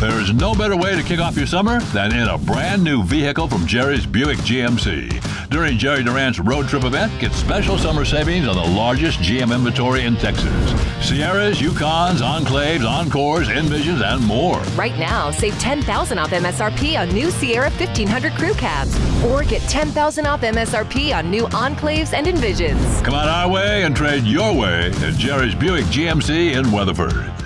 There is no better way to kick off your summer than in a brand new vehicle from Jerry's Buick GMC. During Jerry Durant's road trip event, get special summer savings on the largest GM inventory in Texas. Sierras, Yukons, Enclaves, Encores, Envisions, and more. Right now, save $10,000 off MSRP on new Sierra 1500 crew cabs. Or get $10,000 off MSRP on new Enclaves and Envisions. Come on our way and trade your way at Jerry's Buick GMC in Weatherford.